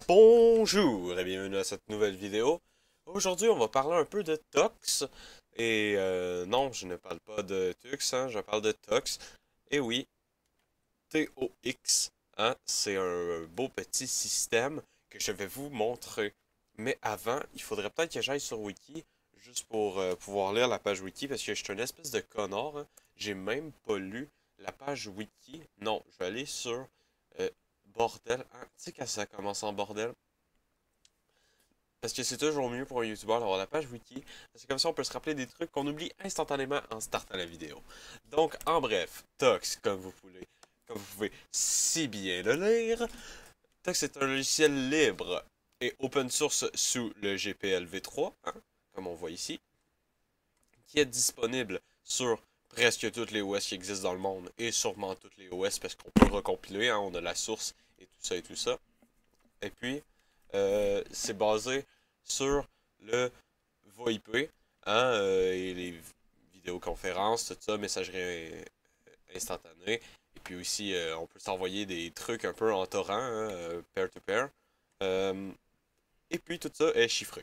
Bonjour et bienvenue à cette nouvelle vidéo. Aujourd'hui, on va parler un peu de Tox. Et non, je ne parle pas de Tux, hein, je parle de Tox. Et oui, TOX, hein, c'est un beau petit système que je vais vous montrer. Mais avant, il faudrait peut-être que j'aille sur Wiki, juste pour pouvoir lire la page Wiki, parce que je suis une espèce de connard, hein. J'ai même pas lu la page Wiki. Non, je vais aller sur euh, bordel, hein. Tu sais quand ça commence en bordel? Parce que c'est toujours mieux pour un YouTuber d'avoir la page wiki, parce que comme ça on peut se rappeler des trucs qu'on oublie instantanément en startant la vidéo. Donc, en bref, Tox, comme vous pouvez si bien le lire, Tox est un logiciel libre et open source sous le GPL v3, hein, comme on voit ici, qui est disponible sur presque toutes les OS qui existent dans le monde et sûrement toutes les OS parce qu'on peut recompiler, hein, on a la source et tout ça et tout ça. Et puis, c'est basé sur le VoIP, hein, et les vidéoconférences, tout ça, messagerie instantanée. Et puis aussi, on peut s'envoyer des trucs un peu en torrent, hein, peer-to-peer. Euh, et puis, tout ça est chiffré.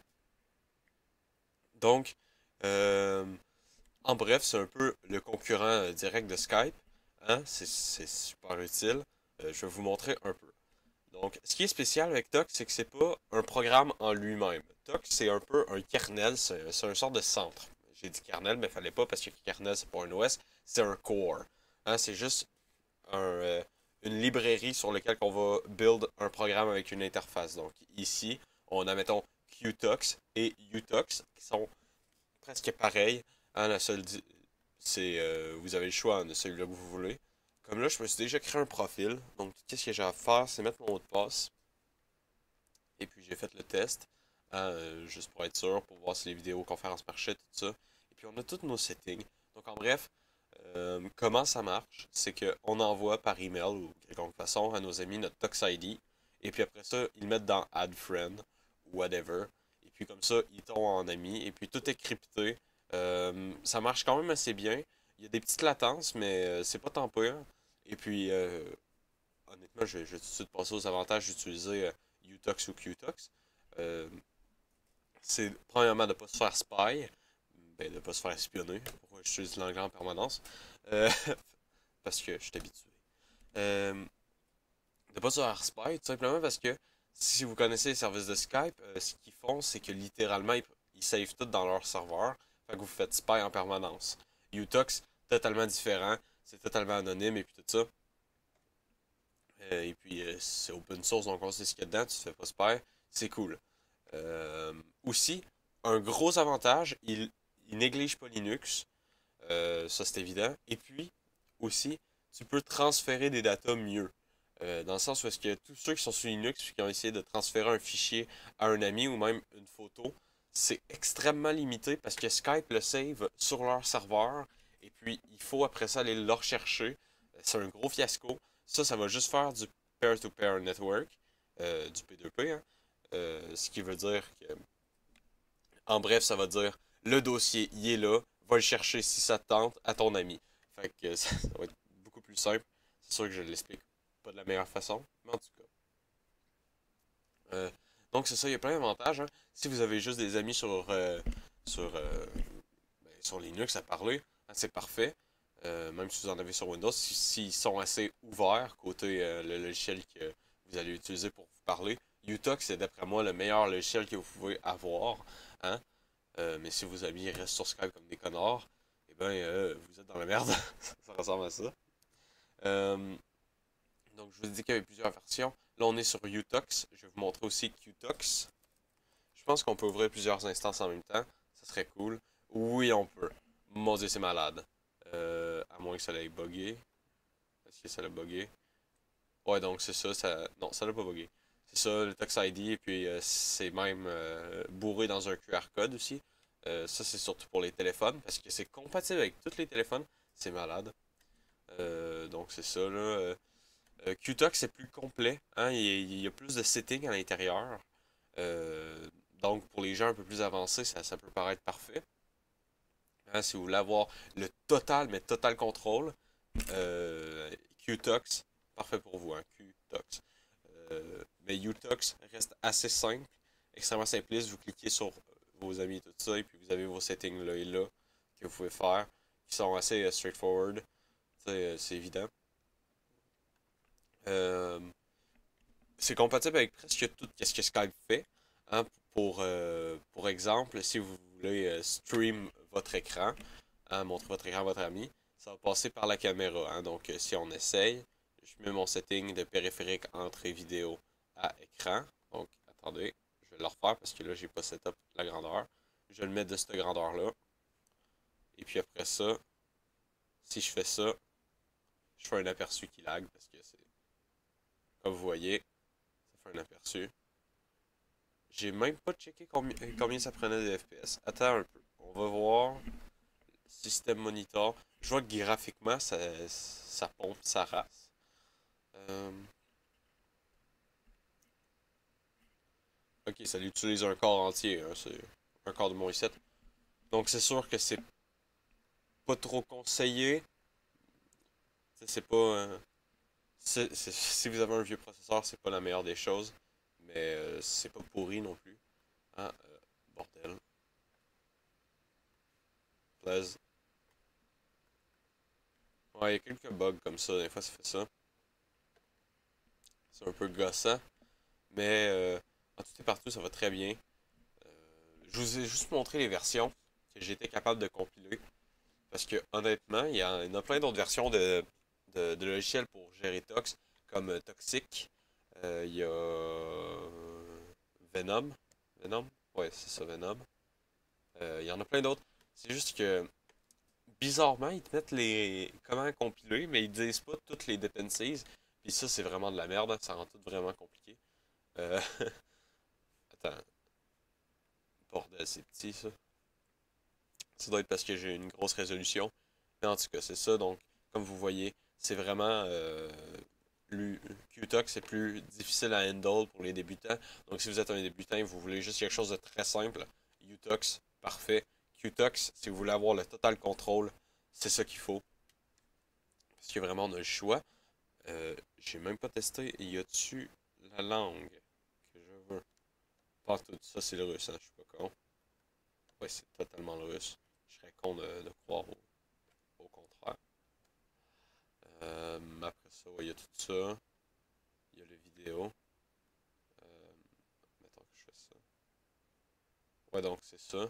Donc, euh, en bref, c'est un peu le concurrent direct de Skype. Hein, c'est super utile. Je vais vous montrer un peu. Donc, ce qui est spécial avec Tox, c'est que c'est pas un programme en lui-même. Tox, c'est un peu un kernel, c'est un sort de centre. J'ai dit kernel, mais il fallait pas parce que kernel, c'est pas un OS, c'est un core. Hein, c'est juste une librairie sur laquelle on va build un programme avec une interface. Donc, ici, on a, mettons, Qtox et Utox, qui sont presque pareils. Hein, la seule, c'est, vous avez le choix, hein, de celui-là que vous voulez. Comme là, je me suis déjà créé un profil. Donc, qu'est-ce que j'ai à faire? C'est mettre mon mot de passe. Et puis, j'ai fait le test. Hein, juste pour être sûr, pour voir si les vidéoconférences marchaient, tout ça. Et puis, on a tous nos settings. Donc, en bref, comment ça marche? C'est qu'on envoie par email ou de quelconque façon à nos amis notre Tux ID. Et puis après ça, ils le mettent dans Add Friend ou whatever. Et puis comme ça, ils tombent en ami. Et puis tout est crypté. Ça marche quand même assez bien. Il y a des petites latences, mais c'est pas tant pire. Et puis, honnêtement, je vais tout de suite passer aux avantages d'utiliser Utox ou Qtox. Euh, c'est premièrement de ne pas se faire spy, ben, de ne pas se faire espionner. Pourquoi j'utilise l'anglais en permanence? Euh, parce que je suis habitué. Euh, de ne pas se faire spy, tout simplement parce que si vous connaissez les services de Skype, ce qu'ils font, c'est que littéralement, ils savent tout dans leur serveur. Fait que vous faites spy en permanence. Utox, totalement différent. C'est totalement anonyme et puis tout ça. Et puis, c'est open source, donc on sait ce qu'il y a dedans, tu te fais pas spy. C'est cool. Aussi, un gros avantage, il néglige pas Linux. Ça, c'est évident. Et puis, aussi, tu peux transférer des datas mieux. Dans le sens où est-ce que tous ceux qui sont sur Linux et qui ont essayé de transférer un fichier à un ami ou même une photo, c'est extrêmement limité parce que Skype le save sur leur serveur et puis il faut après ça aller le rechercher. C'est un gros fiasco. Ça va juste faire du peer-to-peer network, du P2P, hein. Ce qui veut dire que, en bref, ça va dire le dossier, il est là, va le chercher si ça te tente à ton ami. Fait que ça va être beaucoup plus simple. C'est sûr que je l'explique pas de la meilleure façon, mais en tout cas. Euh, donc c'est ça, il y a plein d'avantages, hein. Si vous avez juste des amis sur, sur Linux à parler, hein, c'est parfait. Même si vous en avez sur Windows, s'ils sont assez ouverts côté le logiciel que vous allez utiliser pour vous parler, Utox c'est d'après moi le meilleur logiciel que vous pouvez avoir, hein. Mais si vos amis restent sur Skype comme des connards, eh ben vous êtes dans la merde. Ça ressemble à ça. Euh, donc je vous ai dit qu'il y avait plusieurs versions. Là on est sur Utox. Je vais vous montrer aussi Qtox. Je pense qu'on peut ouvrir plusieurs instances en même temps. Ça serait cool. Oui, on peut. Mon dieu, c'est malade. À moins que ça l'ait bugué. Est-ce que ça l'a bugué? Ouais, donc c'est ça, Non, ça l'a pas bugué. C'est ça, le Touch ID, et puis c'est même bourré dans un QR code aussi. Ça, c'est surtout pour les téléphones, parce que c'est compatible avec tous les téléphones. C'est malade. Donc c'est ça, là. Qtox, c'est plus complet, hein. Il y a plus de settings à l'intérieur. Euh, donc pour les gens un peu plus avancés, ça peut paraître parfait. Hein, si vous voulez avoir le total, mais total contrôle, Qtox, parfait pour vous, hein, Qtox. Mais Utox reste assez simple, extrêmement simpliste. Vous cliquez sur vos amis et tout ça, et puis vous avez vos settings là et là que vous pouvez faire, qui sont assez straightforward. C'est évident. Euh, c'est compatible avec presque tout ce que Skype fait. Hein, pour exemple, si vous voulez stream votre écran, hein, montrer votre écran à votre ami, ça va passer par la caméra. Hein. Donc, si on essaye, je mets mon setting de périphérique entrée vidéo à écran. Donc, attendez, je vais le refaire parce que là, j'ai pas setup la grandeur. Je vais le mettre de cette grandeur-là. Et puis après ça, si je fais ça, je fais un aperçu qui lag parce que c'est, comme vous voyez, ça fait un aperçu. J'ai même pas checké combien ça prenait de FPS. Attends un peu. On va voir. Système monitor. Je vois que graphiquement, ça pompe sa race. Euh, ok, ça utilise un corps entier. Hein, c'est un corps de mon i7. Donc c'est sûr que c'est pas trop conseillé. C'est pas. Si vous avez un vieux processeur, c'est pas la meilleure des choses. Mais c'est pas pourri non plus. Ah, bordel. Plaise. Ouais, il y a quelques bugs comme ça. Des fois, ça fait ça. C'est un peu gossant. Mais en tout et partout, ça va très bien. Je vous ai juste montré les versions que j'étais capable de compiler. Parce que honnêtement, il y en a plein d'autres versions de logiciels pour gérer Tox, comme Toxic. Il y a Venom. Venom? Ouais, c'est ça, Venom. Il y en a plein d'autres. C'est juste que bizarrement, ils te mettent les comment compiler, mais ils disent pas toutes les dependencies. Puis ça, c'est vraiment de la merde, hein. Ça rend tout vraiment compliqué. Euh, Attends, bordel, c'est petit ça. Ça doit être parce que j'ai une grosse résolution. Mais en tout cas, c'est ça. Donc, comme vous voyez, c'est vraiment Qtox, c'est plus difficile à handle pour les débutants. Donc, si vous êtes un débutant et vous voulez juste quelque chose de très simple, Utox, parfait. Qtox, si vous voulez avoir le total contrôle, c'est ça qu'il faut. Parce que vraiment, on a le choix. J'ai même pas testé. Y a-tu la langue que je veux? Pas tout ça, c'est le russe, hein, je suis pas con. Ouais, c'est totalement le russe. Je serais con de croire au contraire. Après ça, ouais, il y a tout ça. Il y a les vidéos. Euh, Mettons que je fais ça. Ouais, donc c'est ça.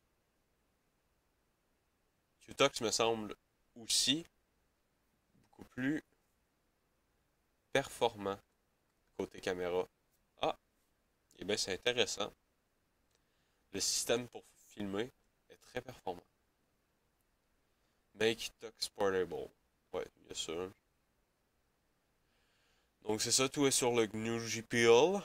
Qtox me semble aussi beaucoup plus performant côté caméra. Ah, et bien c'est intéressant. Le système pour filmer est très performant. Make Tux Portable. Ouais, bien sûr. Donc c'est ça, tout est sur le GNU GPL.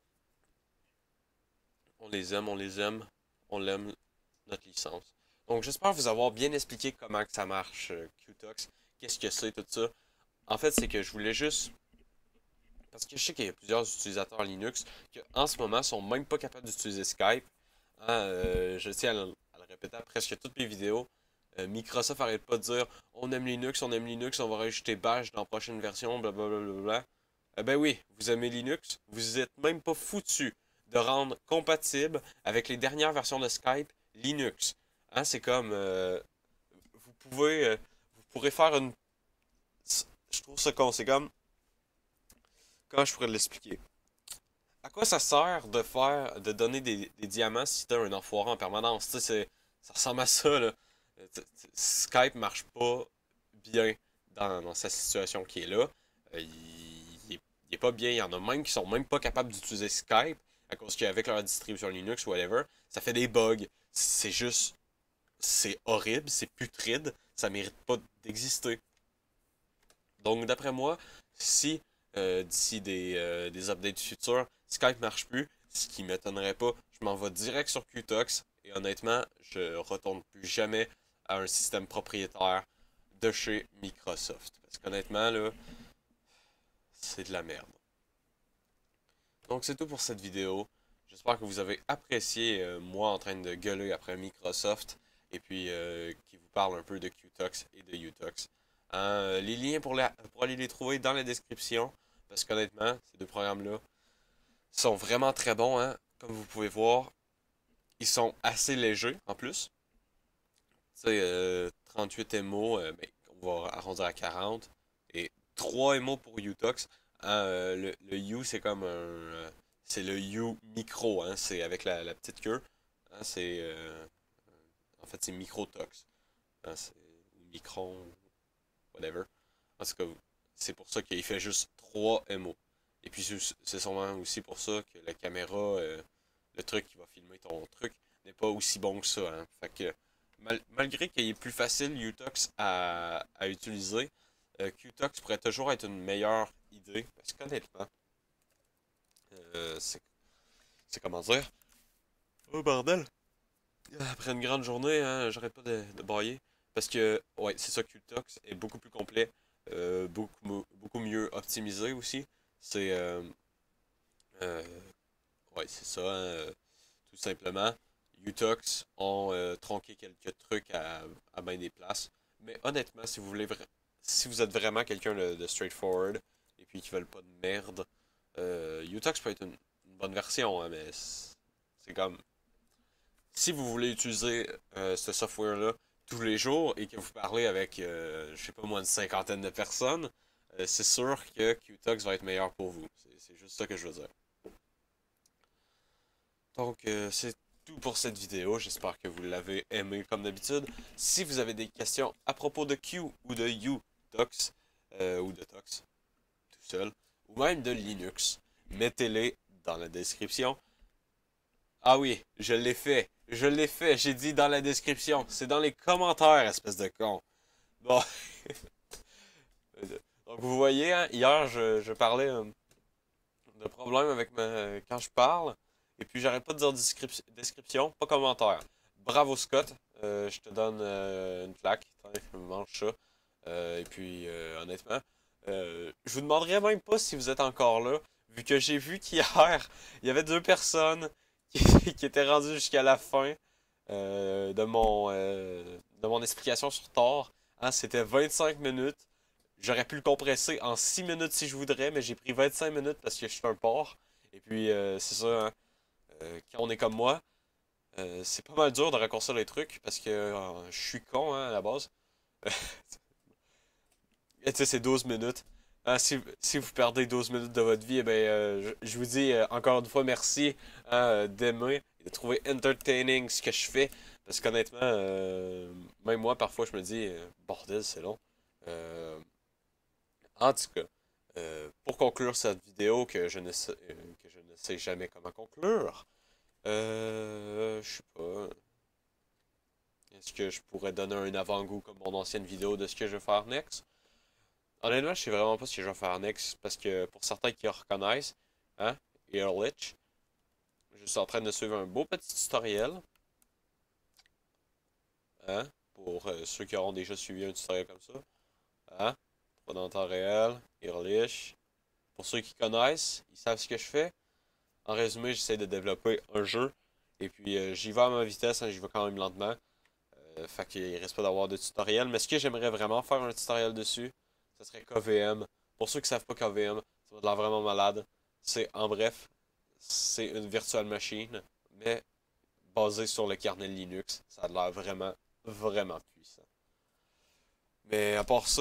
On les aime, on les aime. On l'aime, notre licence. Donc j'espère vous avoir bien expliqué comment que ça marche, Qtox. Qu'est-ce que c'est, tout ça. En fait, c'est que je voulais juste... Parce que je sais qu'il y a plusieurs utilisateurs Linux qui, en ce moment, sont même pas capables d'utiliser Skype. Hein, je tiens à le répéter à presque toutes mes vidéos. Microsoft arrête pas de dire on aime Linux, on va rajouter Bash dans la prochaine version, blablabla. Ben oui, vous aimez Linux, vous êtes même pas foutu de rendre compatible avec les dernières versions de Skype Linux. Hein, c'est comme vous pouvez vous pourrez faire une. Je trouve ça con, c'est comme. Comment je pourrais l'expliquer? À quoi ça sert de donner des diamants si t'as un enfoiré en permanence? Tu sais, ça ressemble à ça, là. Skype marche pas bien dans sa situation qui est là. Il est pas bien. Il y en a même qui sont même pas capables d'utiliser Skype à cause qu'avec leur distribution Linux ou whatever, ça fait des bugs. C'est juste. C'est horrible, c'est putride, ça mérite pas d'exister. Donc, d'après moi, si d'ici des updates futurs, Skype marche plus, ce qui m'étonnerait pas, je m'en vais direct sur Qtox et honnêtement, je retourne plus jamais à un système propriétaire de chez Microsoft. Parce qu'honnêtement, là, c'est de la merde. Donc, c'est tout pour cette vidéo. J'espère que vous avez apprécié moi en train de gueuler après Microsoft et puis qui vous parle un peu de Qtox et de Utox. Les liens pour aller les trouver dans la description. Parce qu'honnêtement, ces deux programmes-là sont vraiment très bons, hein. Comme vous pouvez voir, ils sont assez légers en plus. Tu sais, 38 MO, ben, on va arrondir à 40. Et 3 MO pour Utox. Hein, le U, c'est comme c'est le U micro, hein, c'est avec la petite queue. Hein, en fait, c'est microtox. Hein, ou micron, whatever. En tout cas, c'est pour ça qu'il fait juste 3 MO. Et puis, c'est sûrement aussi pour ça que la caméra, le truc qui va filmer ton truc, n'est pas aussi bon que ça. Hein. Fait que, malgré qu'il est plus facile Utox à utiliser, Qtox pourrait toujours être une meilleure idée. Parce qu'honnêtement, c'est comment dire? Oh bordel! Après une grande journée, hein, j'arrête pas de bailler. Parce que, ouais, c'est ça, Qtox est beaucoup plus complet, beaucoup mieux optimisé aussi. C'est, euh, ouais, c'est ça, hein, tout simplement. Utox ont tronqué quelques trucs à bien des places. Mais honnêtement, si vous êtes vraiment quelqu'un de straightforward et puis qui veulent pas de merde, Utox peut être une bonne version, hein, mais c'est comme si vous voulez utiliser ce software-là tous les jours et que vous parlez avec, je sais pas moi, une cinquantaine de personnes, c'est sûr que Qtox va être meilleur pour vous. C'est juste ça que je veux dire. Donc, c'est tout pour cette vidéo. J'espère que vous l'avez aimé comme d'habitude. Si vous avez des questions à propos de Q ou de Utox, ou de Tox, tout seul, ou même de Linux, mettez-les dans la description. Ah oui, je l'ai fait. Je l'ai fait. J'ai dit dans la description. C'est dans les commentaires, espèce de con. Bon. Donc vous voyez, hein, hier je parlais de problèmes avec quand je parle. Et puis j'arrête pas de dire description, pas commentaire. Bravo Scott. Je te donne une claque. Mange ça. Et puis honnêtement, je vous demanderais même pas si vous êtes encore là. Vu que j'ai vu qu'hier, il y avait deux personnes qui était rendu jusqu'à la fin de mon explication sur Thor. Hein, c'était 25 minutes. J'aurais pu le compresser en 6 minutes si je voudrais, mais j'ai pris 25 minutes parce que je suis un porc. Et puis, c'est ça, hein, quand on est comme moi, c'est pas mal dur de raccourcir les trucs parce que je suis con hein, à la base. Et tu sais, c'est 12 minutes. Hein, si vous perdez 12 minutes de votre vie, eh ben, je vous dis encore une fois merci hein, d'aimer et de trouver entertaining ce que je fais. Parce qu'honnêtement, même moi, parfois, je me dis, bordel, c'est long. Euh, en tout cas, pour conclure cette vidéo que je ne sais jamais comment conclure, je sais pas. Est-ce que je pourrais donner un avant-goût comme mon ancienne vidéo de ce que je vais faire next? Honnêtement, je sais vraiment pas ce que je vais faire next parce que pour certains qui reconnaissent, hein, Earlich, je suis en train de suivre un beau petit tutoriel, hein, pour ceux qui auront déjà suivi un tutoriel comme ça, hein, pas dans le temps réel, Earlich. Pour ceux qui connaissent, ils savent ce que je fais. En résumé, j'essaie de développer un jeu et puis j'y vais à ma vitesse, hein, j'y vais quand même lentement. Fait qu'il risque pas d'avoir de tutoriel, mais ce que j'aimerais vraiment faire un tutoriel dessus, ce serait KVM. Pour ceux qui savent pas KVM, ça va de l'air vraiment malade. C'est, en bref, c'est une virtual machine, mais basée sur le kernel Linux. Ça a l'air vraiment, vraiment puissant. Mais à part ça,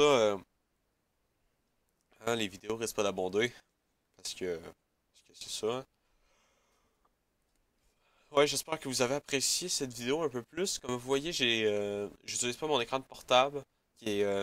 hein, les vidéos risquent pas d'abonder, parce que c'est ça. Hein. Ouais, j'espère que vous avez apprécié cette vidéo un peu plus. Comme vous voyez, j'utilise pas mon écran de portable, qui est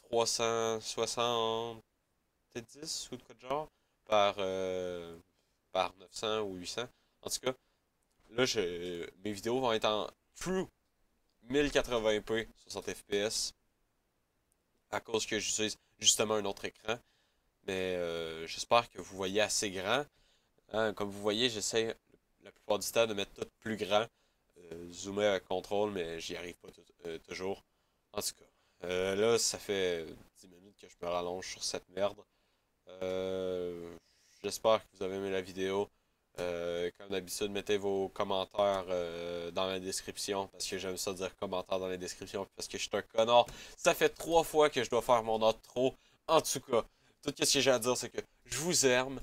1370 ou de quoi de genre, par, par 900 ou 800. En tout cas, là, mes vidéos vont être en True 1080p 60 fps à cause que j'utilise justement un autre écran. Mais j'espère que vous voyez assez grand. Hein, comme vous voyez, j'essaie la plupart du temps de mettre tout plus grand. Zoomer à contrôle, mais j'y arrive pas toujours. En tout cas, là, ça fait 10 minutes que je me rallonge sur cette merde. Euh, J'espère que vous avez aimé la vidéo. Comme d'habitude, mettez vos commentaires dans la description parce que j'aime ça dire commentaires dans la description parce que je suis un connard. Ça fait 3 fois que je dois faire mon outro. En tout cas, tout ce que j'ai à dire, c'est que Je vous aime.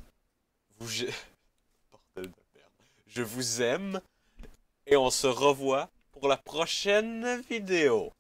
Bordel de merde. Je vous aime. Et on se revoit pour la prochaine vidéo.